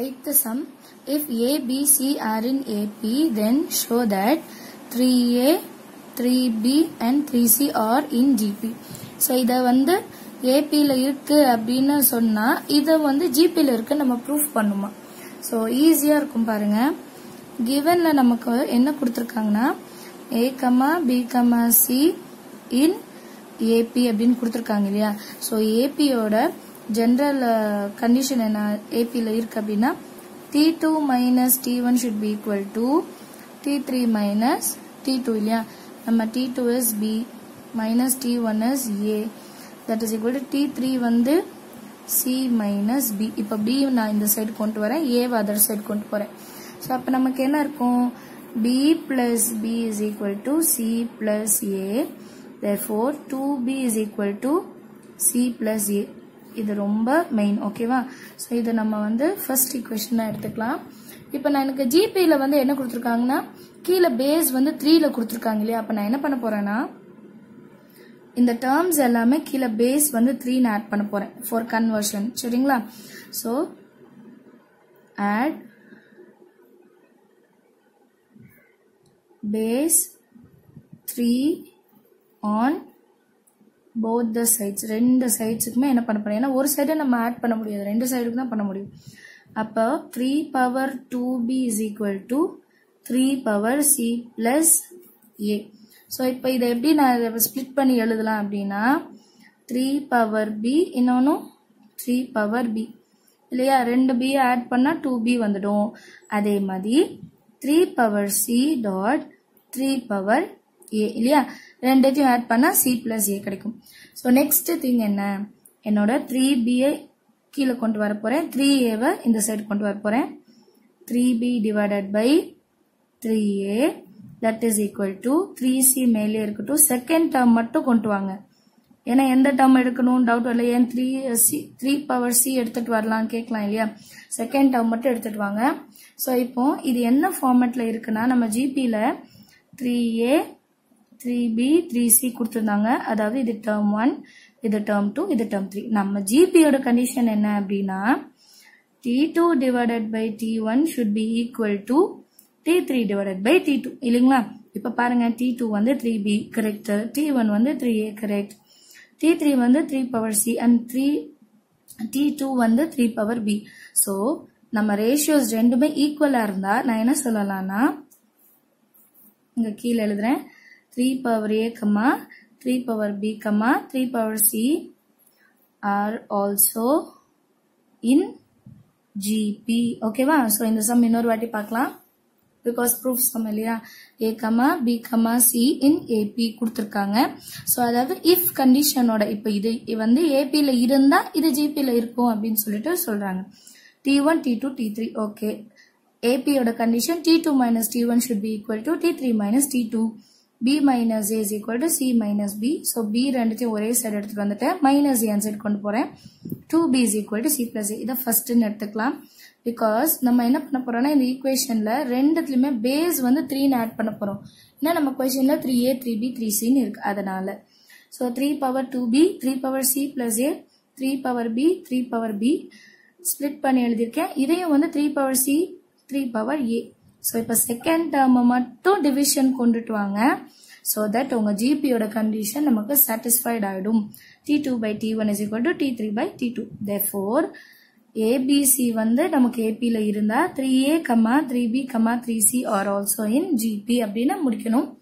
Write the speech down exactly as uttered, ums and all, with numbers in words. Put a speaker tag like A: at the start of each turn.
A: eighth sum. If A, B, C are in A P, then show that three A, three B and three C are in G P. So இத வந்து A P ல இருக்கு அப்படினா சொன்னா இத வந்து G P ல இருக்கு நம்ம ப்ரூஃப் பண்ணுமா. So ஈஸியா இருக்கும் பாருங்க. givenல நமக்கு என்ன கொடுத்திருக்காங்கன்னா A, B, C in A P அப்படினு கொடுத்திருக்காங்க இல்லையா. So A P யோட ஜெனரல் கண்டிஷன் என்ன A P ல இருக்கு அப்படினா T two minus T one should be equal to T three minus T two இல்லையா. நம்ம T two is B minus T one is A, that is equal to T three வந்து C minus B. இப்ப B நான் இந்த side கொண்டு வரேன், A other side கொண்டு போறேன். சோ அப்ப நமக்கு என்ன இருக்கும், B plus B is equal to C plus A, therefore two B is equal to C plus A. இது ரொம்ப மெயின், ஓகேவா. சோ இது நம்ம வந்து ஃபர்ஸ்ட் ஈக்குவேஷனா எடுத்துக்கலாம். இப்போ நான் எனக்கு G P ல வந்து என்ன கொடுத்திருக்காங்கன்னா கீழ பேஸ் வந்து three ல கொடுத்திருக்காங்க இல்லையா. அப்ப நான் என்ன பண்ண போறேன்னா இந்த டேர்ம்ஸ் எல்லாமே கீழ பேஸ் வந்து three ன்னு ஆட் பண்ண போறேன் ஃபார் கன்வர்ஷன், சரிங்களா. So add base three on both the sides. ரெண்டு சைட்ஸ்க்குமே என்ன பண்ண போறேன், ஏன்னா ஒரு சைடு நம்ம ஆட் பண்ண முடியாது, ரெண்டு சைடுக்கு தான் பண்ண முடியும். அப்ப three power two B is equal to three power C plus A. So இப்போ இதை எப்படி நான் ஸ்பிளிட் பண்ணி எழுதலாம் அப்படின்னா three power B இன்னொன்னு three power B இல்லையா. ரெண்டு B ஆட் பண்ணா two B வந்துடும். அதே மாதிரி three power C dot three power A இல்லையா, ரெண்டையும் ஆட் பண்ணா C plus A கிடைக்கும். சோ நெக்ஸ்ட் திங் என்ன, என்னோட three B ஐ கீழே கொண்டு வர போறேன், three A வை இந்த சைடு கொண்டு வர போறேன். three B divided by three A that is equal to three C மேலே இருக்கட்டும். செகண்ட் டேர்ம் மட்டும் கொண்டு வாங்க, ஏன்னா எந்த டேர்ம் எடுக்கணும் டவுட் வரல. ஏன் three C three power C எடுத்துட்டு வரலாம் கேட்கலாம் இல்லையா. செகண்ட் டேர்ம் மட்டும் எடுத்துட்டு வாங்க. ஸோ இப்போ இது என்ன ஃபார்மேட்ல இருக்குன்னா நம்ம ஜிபியில three A three B three C கொடுத்துருந்தாங்க. அதாவது இது டேர்ம் ஒன், இது டேர்ம் டூ, இது டேர்ம் த்ரீ. நம்ம ஜிபியோட கண்டிஷன் என்ன அப்படின்னா T two divided by T one should be equal to T three divided by T two இல்லைங்களா. இப்ப பாருங்க டி டூ வந்து three B correct, T one வந்து three A correct, T three வந்து three power C and three T two வந்து three power B. So நம்ம ratios ரெண்டுமே ஈக்குவலா இருந்தா நான் என்ன சொல்லலாம்னா இங்க கீழே எழுதுறேன் three power A comma three power B comma three power C R also in GP. ஓகேவா. ஸோ இந்த சம் இன்னொரு வாட்டி பார்க்கலாம். பிகாஸ் ப்ரூஃப் சம் இல்லையா. A comma B comma C in AP கொடுத்துருக்காங்க. ஸோ அதாவது இஃப் கண்டிஷனோட இப்போ இது வந்து ஏபியில் இருந்தா இது ஜிபியில் இருக்கும் அப்படின்னு சொல்லிட்டு சொல்றாங்க. T one T two T three okay. ஏபியோட condition T two minus T one should be equal to T three minus T two, B minus A is equal to C minus B. So B ரெண்டுத்தையும் ஒரே side எடுத்துட்டு வந்துட்டேன், minus ஏ side கொண்டு போறேன். Two B is equal to C plus A. இதை ஃபர்ஸ்ட்னு எடுத்துக்கலாம். Because நம்ம என்ன பண்ண போறோம்னா இந்த ஈக்குவேஷன்ல ரெண்டுத்துலயுமே பேஸ் வந்து த்ரீன்னு ஆட் பண்ண போறோம். ஏன்னா நம்ம கொஸ்டின்ல three A three B three சின்னு இருக்கு அதனால. So three power two B three power C plus A three power B three power B split பண்ணி எழுதியிருக்கேன். இதையும் வந்து three power C three power A. So இப்போ செகண்ட் டேர்ம் மட்டும் division கொண்டுட்டு வாங்க. ஸோ தட் உங்க ஜிபியோட கண்டிஷன் நமக்கு சாட்டிஸ்ஃபைட் ஆயிடும். T two by T one is equal to T three by T two. Therefore ABC வந்து நமக்கு ஏபியில் இருந்தா three A comma three B comma three C R also in GP அப்படின்னு முடிக்கணும்.